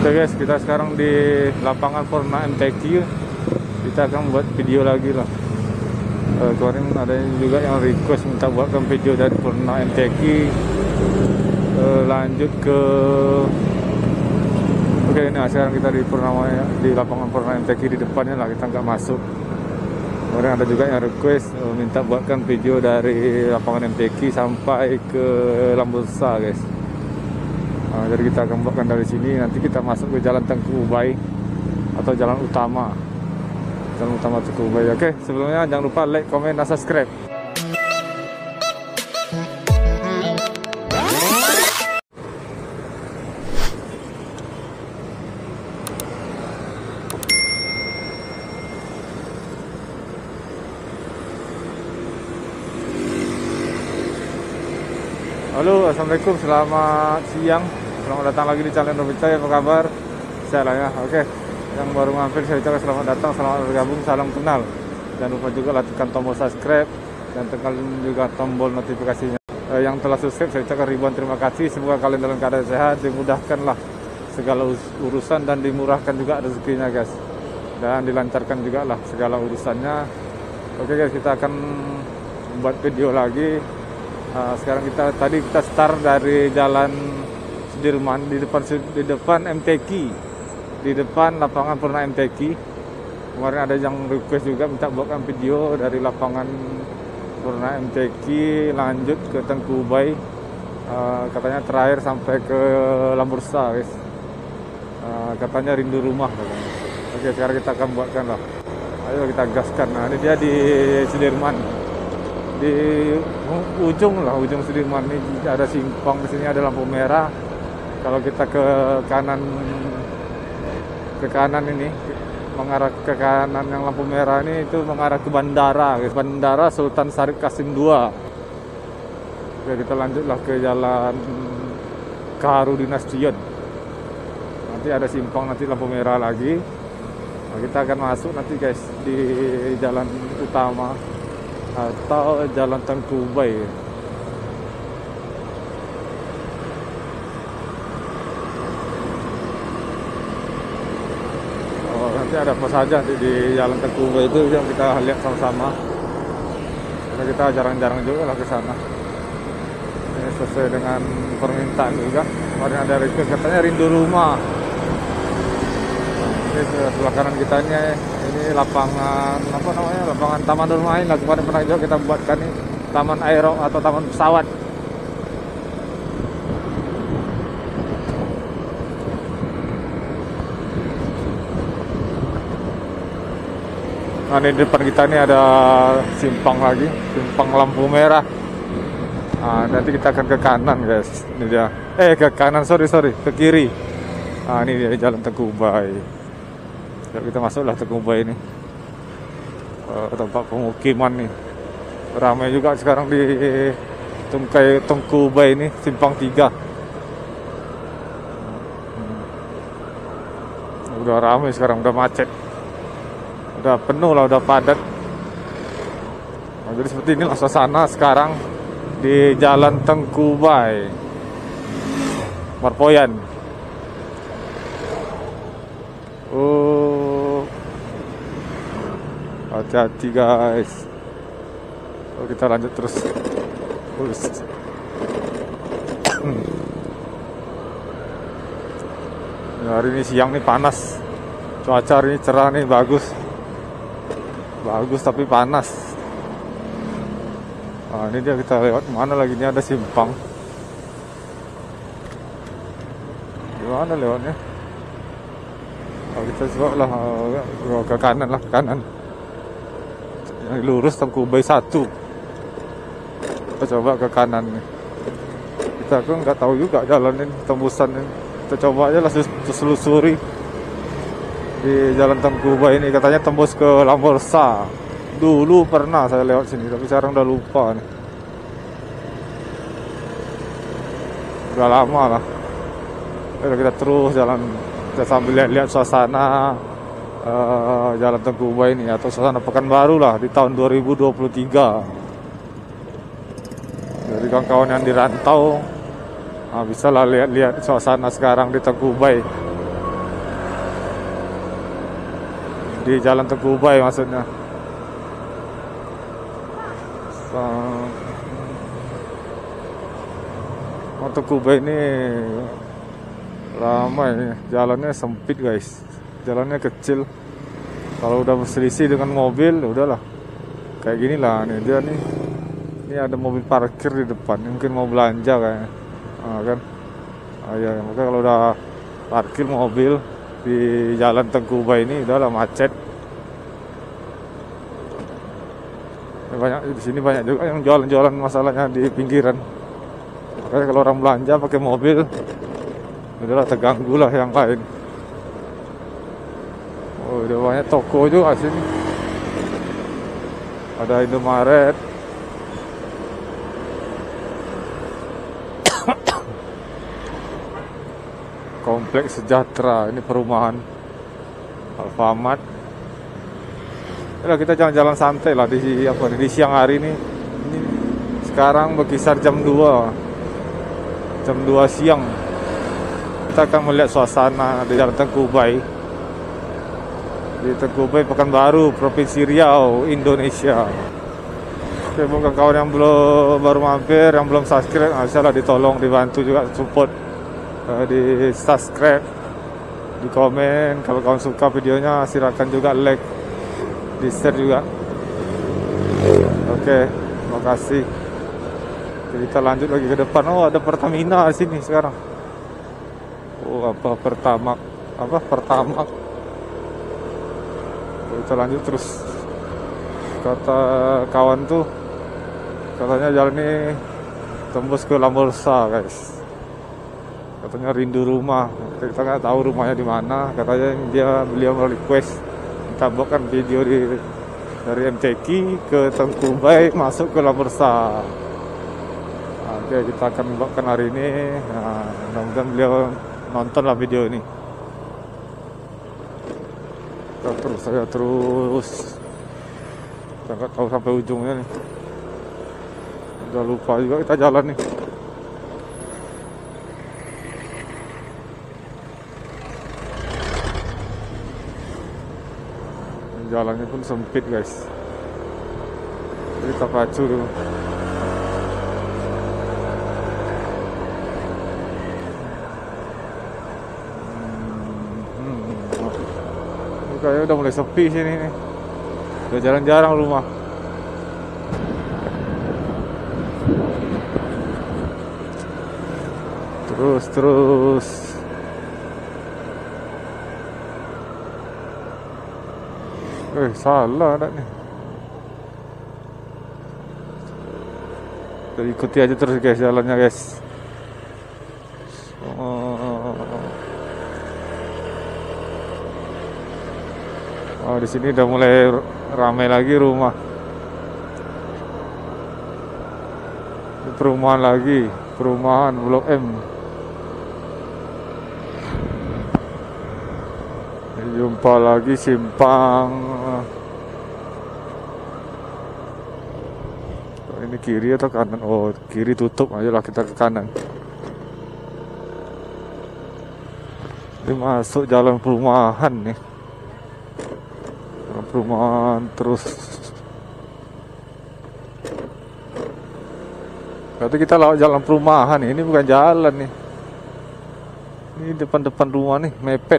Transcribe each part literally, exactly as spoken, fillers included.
Oke guys, kita sekarang di lapangan Forna M T Q. Kita akan buat video lagi lah. Uh, kemarin ada juga yang request minta buatkan video dari Forna M T Q. Uh, lanjut ke Oke, nah sekarang kita di Purnama, di lapangan Forna M T Q di depannya lah, kita nggak masuk. Kemarin ada juga yang request uh, minta buatkan video dari lapangan M T Q sampai ke Lambursa guys. Nah, jadi kita akan buatkan dari sini, nanti kita masuk ke Jalan Tengku Ubay atau jalan utama, jalan utama Tengku Ubay. Oke, sebelumnya jangan lupa like, komen, dan subscribe. Halo, assalamualaikum, selamat siang, selamat datang lagi di channel Nobita. Apa kabar? Saya lah ya. Oke, yang baru mampir saya ucapkan selamat datang, selamat bergabung, salam kenal. Jangan lupa juga tekan tombol subscribe dan tekan juga tombol notifikasinya. eh, Yang telah subscribe saya ucapkan ribuan terima kasih. Semoga kalian dalam keadaan sehat, dimudahkanlah segala urusan dan dimurahkan juga rezekinya guys, dan dilancarkan juga lah segala urusannya. Oke guys, kita akan membuat video lagi. Nah, sekarang kita tadi kita start dari Jalan Sudirman, di depan di depan M T Q, di depan lapangan Forna M T Q. Kemarin ada yang request juga minta buatkan video dari lapangan Forna M T Q lanjut ke Tengku Ubay, uh, katanya terakhir sampai ke Lambursa guys. Uh, katanya rindu rumah katanya. Oke, sekarang kita akan buatkan lah. Ayo kita gaskan. Nah, ini dia di Sudirman, di ujung lah, ujung Sudirman ini ada simpang, di sini ada lampu merah. Kalau kita ke kanan, ke kanan ini mengarah ke kanan yang lampu merah ini itu mengarah ke bandara, guys. Bandara Sultan Syarif Qasim dua. Oke, kita lanjutlah ke jalan Kaharudin Nasution. Nanti ada simpang, nanti lampu merah lagi. Nah, kita akan masuk nanti guys di jalan utama atau jalan Tengku Ubay. Oh, nanti ada apa saja di, di jalan Tengku Ubay itu yang kita lihat sama-sama. Karena kita jarang-jarang juga lah ke sana. Ini sesuai dengan permintaan juga. Kemarin ada request katanya rindu rumah. Ini sebelah kanan kitanya ini lapangan apa namanya, lapangan taman bermain lah. Kemarin pernah juga kita buatkan ini taman aero atau taman pesawat. Nah, ini di depan kita ini ada simpang lagi, simpang lampu merah. Nah, nanti kita akan ke kanan guys. Ini dia, eh ke kanan, sorry sorry ke kiri. Nah, ini dia jalan Tengku Ubay. Kita masuklah Tengku Ubay ini, uh, tempat pemukiman nih. Ramai juga sekarang di Tungkai Tengku Ubay ini, simpang tiga. Hmm. Udah ramai sekarang, udah macet, udah penuh lah, udah padat. Nah, jadi seperti inilah suasana sekarang di jalan Tengku Ubay, Marpoyan. Oh, hati-hati guys. Oh, kita lanjut terus. Hmm. Ya, hari ini siang nih panas. Cuaca hari ini cerah nih, bagus. Bagus tapi panas. Nah, ini dia, kita lewat mana lagi, ini ada simpang. Gimana lewatnya? Oh, kita coba lah oh, ke kanan lah, ke kanan. Yang lurus Tengku Ubay satu. Kita coba ke kanan nih. Kita kan nggak tahu juga jalan ini, tembusan ini. Kita coba aja lah selusuri di jalan Tengku Ubay ini. Katanya tembus ke Lambursa. Dulu pernah saya lewat sini, tapi sekarang udah lupa nih. Udah lama lah. Lalu kita terus jalan. Kita sambil lihat-lihat suasana uh, jalan Tengku Ubay ini, atau suasana Pekanbaru lah di tahun dua ribu dua puluh tiga. Jadi kawan-kawan yang dirantau, nah, bisa lah lihat-lihat suasana sekarang di Tengku Ubay. di Jalan Tengku Ubay maksudnya. So, oh, Tengku Ubay ini ramai, jalannya sempit guys, jalannya kecil. Kalau udah berselisih dengan mobil, udahlah kayak gini lah nih dia nih. Ini ada mobil parkir di depan, mungkin mau belanja kayaknya, ah, kan? Ah, ya, makanya kalau udah parkir mobil di Jalan Tengku Ubay ini udahlah macet. Banyak di sini, banyak juga yang jualan-jualan, masalahnya di pinggiran. Makanya kalau orang belanja pakai mobil, udahlah terganggu lah yang lain. Oh, udah banyak toko juga sini. Ada Indomaret. Kompleks Sejahtera, ini perumahan. Alfamart. Yalah, kita jalan-jalan santai lah di apa di siang hari ini. Ini sekarang berkisar jam dua. Jam dua siang. Kita akan melihat suasana di Jalan Tengku Ubay. Di Tengku Ubay, Pekanbaru, Provinsi Riau, Indonesia. Oke, buat kawan yang belum baru mampir, yang belum subscribe, nah, bisa lah ditolong, dibantu juga support, uh, di subscribe, di komen. Kalau kawan suka videonya, silakan juga like, di share juga. Oke, terima kasih. Jadi kita lanjut lagi ke depan. Oh, ada Pertamina di sini sekarang. Oh, apa Pertamax, apa Pertamax. Kita lanjut terus. Kata kawan tuh, katanya jalan ini tembus ke Lambersa guys. Katanya rindu rumah. Kita nggak tahu rumahnya di mana. Katanya dia beliau request kita buatkan video di dari M C K ke Tengku Ubay masuk ke Lambersa. Nah, oke, kita akan buatkan hari ini. Nah, mudah-mudahan beliau nontonlah video ini. Kita terus saya terus. Kita nggak tahu sampai ujungnya nih. Udah lupa juga kita jalan nih. Jalannya pun sempit guys. Jadi kita pacu dulu. Hmm, hmm. Ini kayaknya udah mulai sepi sini nih. Udah jarang-jarang rumah. Terus terus. Eh, salah ada nih. Kita ikuti aja terus guys jalannya guys. Oh, oh di sini udah mulai ramai lagi rumah. Ini perumahan lagi, perumahan Blok M. Jumpa lagi simpang. Ini kiri atau kanan? Oh, kiri tutup, ayolah kita ke kanan. Ini masuk jalan perumahan nih. Jalan perumahan terus. Berarti kita lewat jalan perumahan nih. Ini bukan jalan nih. Ini depan-depan rumah nih, mepet.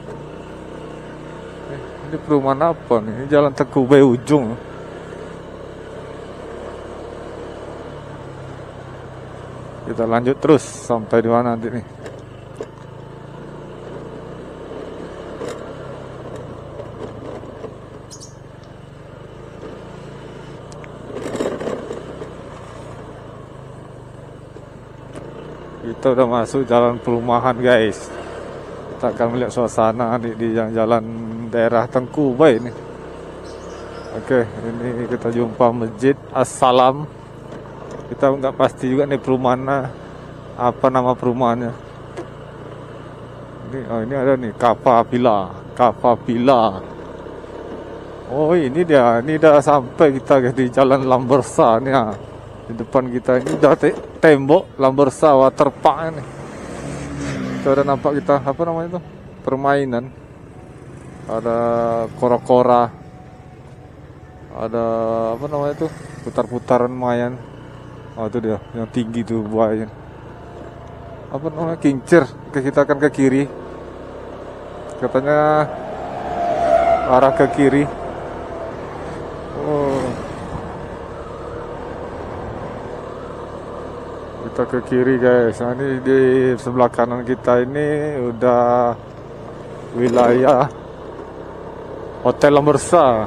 Ini perumahan apa nih? Ini Jalan Tengku Ubay ujung. Kita lanjut terus sampai di mana nanti nih? Kita udah masuk jalan perumahan guys. Kita akan melihat suasana di, di jalan daerah Tengku Ubay ini. Oke, ini kita jumpa Masjid As-Salam. Kita nggak pasti juga nih perumahannya, apa nama perumahannya. Ini, oh ini ada nih Kapa Villa, Kapa Villa. Oh ini dia, ini udah sampai kita di Jalan Lambersa nih ya. Di depan kita ini udah te tembok Lambersa Waterpark ini. Kita udah nampak kita apa namanya itu permainan. ada kora-kora, ada apa namanya tuh, putar-putaran lumayan. Oh itu dia yang tinggi tuh buahnya, apa namanya, kincir. Oke, kita akan ke kiri, katanya arah ke kiri. Oh, kita ke kiri guys. Nah ini di sebelah kanan kita ini udah wilayah Hotel Lambersa.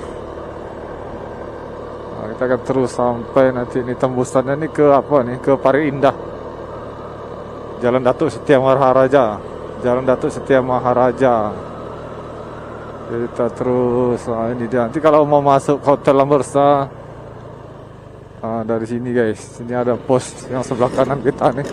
Nah, kita akan terus sampai nanti ini tembusannya ini ke apa nih, ke Pari Indah, Jalan Datuk Setia Maharaja, Jalan Datuk Setia Maharaja. Kita terus, nah ini dia. Nanti kalau mau masuk ke Hotel Lambersa, nah, dari sini guys, sini ada pos yang sebelah kanan kita nih.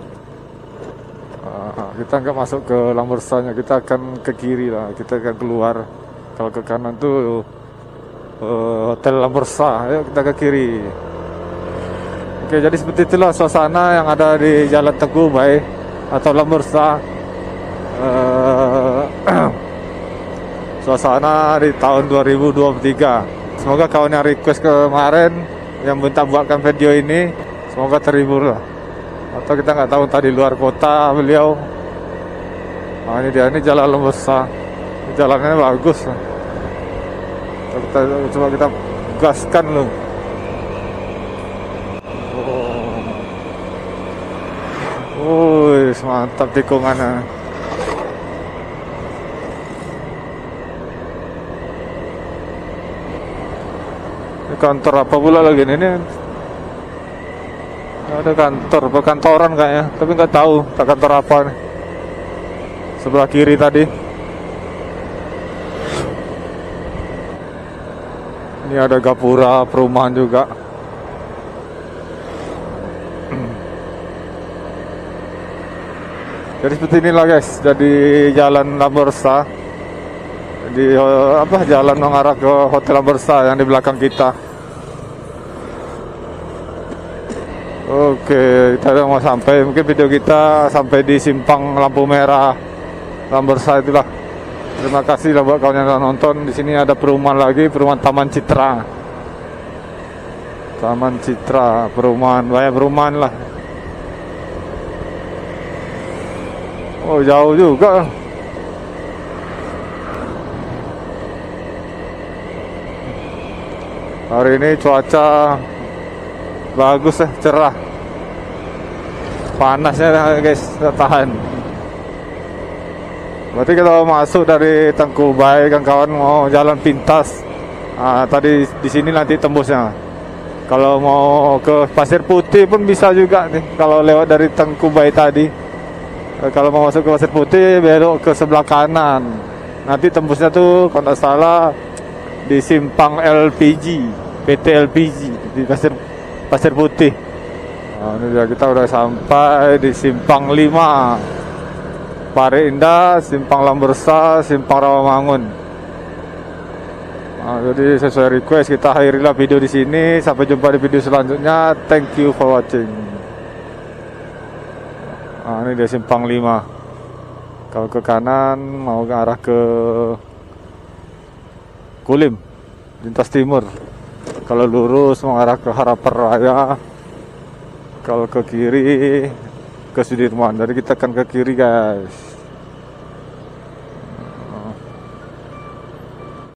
Nah, kita nggak masuk ke Lambersanya, kita akan ke kiri lah, kita akan keluar. Kalau ke kanan tuh uh, Hotel Lambersa, ayo kita ke kiri. Oke, jadi seperti itulah suasana yang ada di Jalan Tengku Umbai atau Lambersa. Uh, suasana di tahun dua ribu dua puluh tiga. Semoga kawan yang request kemarin yang minta buatkan video ini, semoga terhibur lah. Atau kita nggak tahu tadi luar kota beliau. Nah ini dia, ini Jalan Lambersa. Jalannya bagus. Kita coba kita gaskan loh. Oh, oh mantap tikungannya. Ini kantor apa pula lagi ini? Ini ada kantor, perkantoran kayaknya, tapi nggak tahu kantor apa nih. Sebelah kiri tadi. Ini ada gapura perumahan juga. Jadi seperti inilah guys, jadi Jalan Lambersa. Di apa, jalan mengarah ke Hotel Lambersa yang di belakang kita. Oke, kita udah mau sampai. Mungkin video kita sampai di simpang lampu merah Lambersa itulah. Terima kasih lah buat kawan yang sudah nonton. Di sini ada perumahan lagi, perumahan Taman Citra. Taman Citra, perumahan, banyak perumahan lah. Oh, jauh juga. Hari ini cuaca bagus ya, cerah. Panasnya guys, tahan. Berarti kita masuk dari Tengku Umbai, kan kawan mau jalan pintas. Nah, tadi di sini nanti tembusnya. Kalau mau ke Pasir Putih pun bisa juga nih. Kalau lewat dari Tengku Umbai tadi. Kalau mau masuk ke Pasir Putih belok ke sebelah kanan. Nanti tembusnya tuh kalau tidak salah di simpang L P G, P T L P G di Pasir Pasir Putih. Nah, ini dia, kita udah sampai di simpang lima. Pari Indah, simpang Lambersa, simpang Rawamangun. Nah, jadi sesuai request kita akhirilah video di sini. Sampai jumpa di video selanjutnya. Thank you for watching. Nah, ini dia simpang lima. Kalau ke kanan mau ke arah ke Kulim, lintas timur. Kalau lurus mengarah ke Harapan Raya. Kalau ke kiri ke Sudirman. Jadi kita akan ke kiri guys.